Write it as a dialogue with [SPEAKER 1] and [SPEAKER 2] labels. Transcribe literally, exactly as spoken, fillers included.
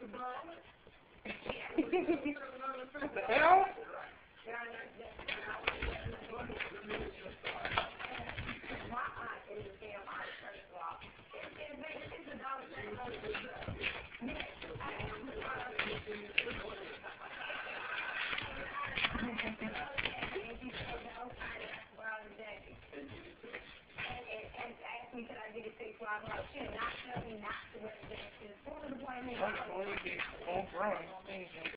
[SPEAKER 1] The hell? I'm going to get on front.